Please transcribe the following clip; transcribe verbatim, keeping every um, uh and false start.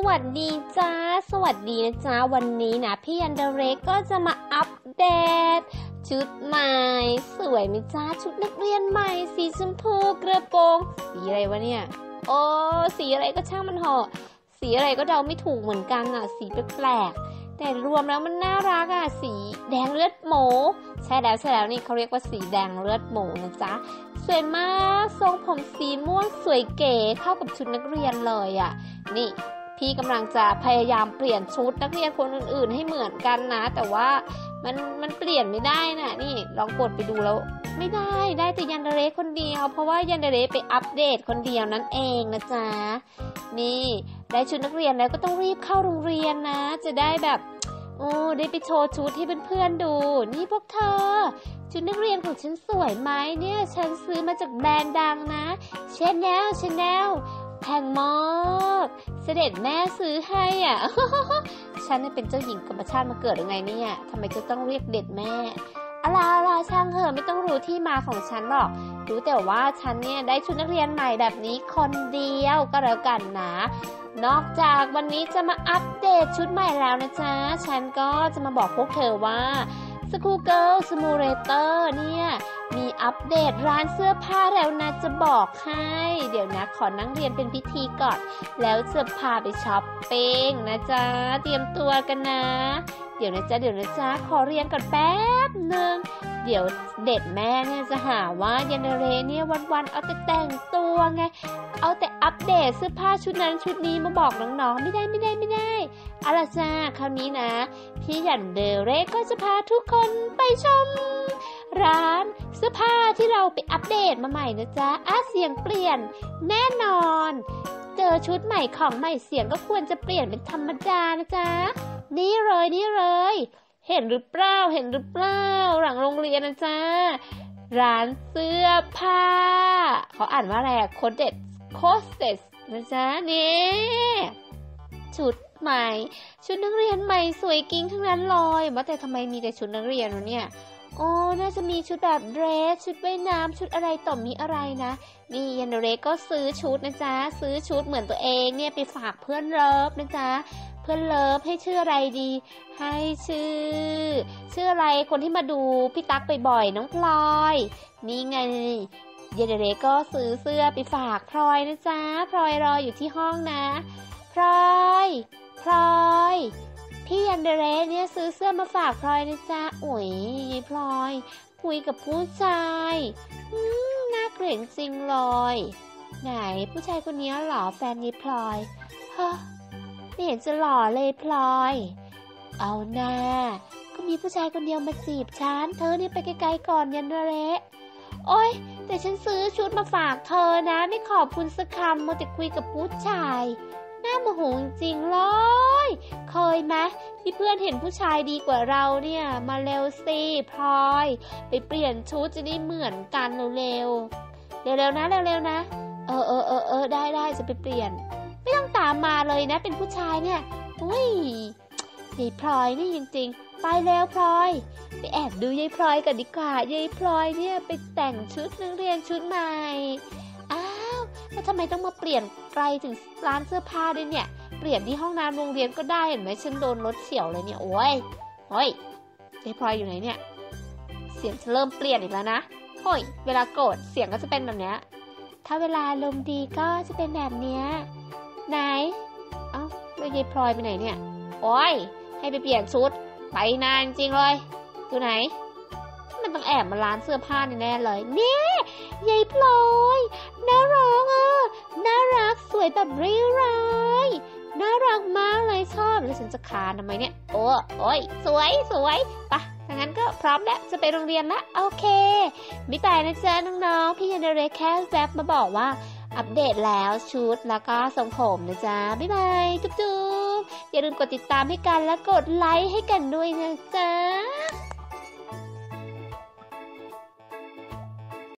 วัสดีจ้าสวัสดีนะจ้าวันนี้นะพี่ยันเดเรกก็จะมาอัปเดตชุดใหม่สวยไหมจ้าชุดนักเรียนใหม่สีชมพูกระโปรงสีอะไรวะเนี่ยโอ้สีอะไรก็ช่างมันเหอะสีอะไรก็เดาไม่ถูกเหมือนกันอ่ะสีแปลกๆแต่รวมแล้วมันน่ารักอ่ะสีแดงเลือดหมูใช่แล้วใช่แล้วนี่เขาเรียกว่าสีแดงเลือดหมูนะจ๊ะสวยมากทรงผมสีม่วงสวยเก๋เข้ากับชุดนักเรียนเลยอ่ะนี่พี่กำลังจะพยายามเปลี่ยนชุดนักเรียนคนอื่นๆให้เหมือนกันนะแต่ว่ามันมันเปลี่ยนไม่ได้นะนี่ลองกดไปดูแล้วไม่ได้ได้แต่ยันเดเรคนเดียวเพราะว่ายันเดเรไปอัปเดตคนเดียวนั่นเองนะจ๊ะนี่ได้ชุดนักเรียนแล้วก็ต้องรีบเข้าโรงเรียนนะจะได้แบบโอ้ได้ไปโชว์ชุดให้เพื่อนๆดูนี่พวกเธอชุดนักเรียนของฉันสวยไหมเนี่ยฉันซื้อมาจากแบรนด์ดังนะชาแนลชาแนลแพงมากเสด็จแม่ซื้อให้อ่ะ ฉันเป็นเจ้าหญิงกรมชาติมาเกิดยังไงเนี่ยทำไมจะต้องเรียกเด็ดแม่อะไรอะไรช่างเถอะไม่ต้องรู้ที่มาของฉันหรอกรู้แต่ว่าฉันเนี่ยได้ชุดนักเรียนใหม่แบบนี้คนเดียวก็แล้วกันนะนอกจากวันนี้จะมาอัปเดตชุดใหม่แล้วนะจ๊ะฉันก็จะมาบอกพวกเธอว่าสกูเกิลสมูเลเตอร์เนี่ยมีอัปเดตร้านเสื้อผ้าแล้วนะจะบอกให้เดี๋ยวนะขอนั่งเรียนเป็นพิธีก่อนแล้วจะพาไปช้อปปิ้งนะจ๊ะเตรียมตัวกันนะเดี๋ยวนะจ๊ะเดี๋ยวนะจ๊ะขอเรียนก่อนแป๊บนึงเดี๋ยวเด็ดแม่เนี่ยจะหาว่ายันเดเรเนี่ยวันๆเอาแต่แต่งตัวไงเอาแต่อัปเดตเสื้อผ้าชุดนั้นชุดนี้มาบอกน้องๆไม่ได้ไม่ได้ไม่ได้เอาล่ะจ้าคราวนี้นะพี่ยันเดเรก็จะพาทุกคนไปชมร้านเสื้อผ้าที่เราไปอัปเดตมาใหม่นะจ๊ะอ่ะเสียงเปลี่ยนแน่นอนเจอชุดใหม่ของใหม่เสียงก็ควรจะเปลี่ยนเป็นธรรมดานะจ๊ะนี่เลยนี่เลยเห็นหรือเปล่าเห็นหรือเปล่าหลังโรงเรียนนะจ๊ะร้านเสื้อผ้าเขาอ่านว่าอะไรอะโคเดสโคเดสนะจ๊ะนี่ชุดใหม่ชุดนักเรียนใหม่สวยกิ้งทั้งนั้นเลยว่าแต่ทำไมมีแต่ชุดนักเรียนวะเนี่ยโอ้น่าจะมีชุดแบบเดรสชุดว่ายน้ำชุดอะไรต่อมีอะไรนะนี่ยันเดเรก็ซื้อชุดนะจ๊ะซื้อชุดเหมือนตัวเองเนี่ยไปฝากเพื่อนเลิฟนะจ๊ะเพื่อนเลิฟให้ชื่ออะไรดีให้ชื่อชื่ออะไรคนที่มาดูพี่ตั๊กบ่อยๆน้องพลอยนี่ไงยันเดเรก็ซื้อเสื้อไปฝากพลอยนะจ๊ะพลอยรออยู่ที่ห้องนะพลอยพลอยพี่ยันเดเรเนี่ยซื้อเสื้อมาฝากพลอยนะจ๊ะโอ้ยยายพลอยคุยกับผู้ชายอืมน่าเกลียดจริงเลยไหนผู้ชายคนนี้หล่อแฟนยายพลอยฮะไม่เห็นจะหล่อเลยพลอยเอาหน้าก็มีผู้ชายคนเดียวมาจีบฉันเธอนี่ไปไกลๆก่อนยันเดเรโอ๊ยแต่ฉันซื้อชุดมาฝากเธอนะไม่ขอบคุณสักคำมัวแต่คุยกับผู้ชายน่าโมโหจริงเลยเคยไหมที่เพื่อนเห็นผู้ชายดีกว่าเราเนี่ยมาเร็วสิพลอยไปเปลี่ยนชุดจะได้เหมือนกันเร็วๆเร็วๆนะเร็วๆนะเออเออเออเออได้ได้จะไปเปลี่ยนไม่ต้องตามมาเลยนะเป็นผู้ชายเนี่ยอุ้ยยายพลอยนี่จริงๆไปแล้วพลอยไปแอบดูยายพลอยกันดีกว่ายายพลอยเนี่ยไปแต่งชุดนักเรียนชุดใหม่แล้วทำไมต้องมาเปลี่ยนไกลถึงร้านเสื้อผ้าด้วยเนี่ยเปลี่ยนที่ห้องน้ำโรงเรียนก็ได้เห็นไหมฉันโดนรถเฉี่ยวเลยเนี่ยโอ้ยโอ้ยยายพลอยอยู่ไหนเนี่ยเสียงจะเริ่มเปลี่ยนอีกแล้วนะโอ้ยเวลาโกรธเสียงก็จะเป็นแบบเนี้ยถ้าเวลาลมดีก็จะเป็นแบบเนี้ยไหนเอ้าแล้วยายพลอยไปไหนเนี่ยโอ้ยให้ไปเปลี่ยนชุดไปนานจริงเลยอยู่ไหนมันต้องแอบมาร้านเสื้อผ้าแน่เลยเนี่ยยายพลอยน่ารักอ่ะน่ารักสวยแบบเรียวรายน่ารักมากเลยชอบแล้วฉันจะคานทำไมเนี่ยโอ้โอ้ยสวยสวยปะดังนั้นก็พร้อมแล้วจะไปโรงเรียนละโอเคไม่ไปนะจ๊ะน้องๆพี่ยันเดเรแค่แซบมาบอกว่าอัปเดตแล้วชุดแล้วก็ทรงผมนะจ๊ะบ๊ายบายจุ๊บๆอย่าลืมกดติดตามให้กันและกดไลค์ให้กันด้วยนะจ๊ะ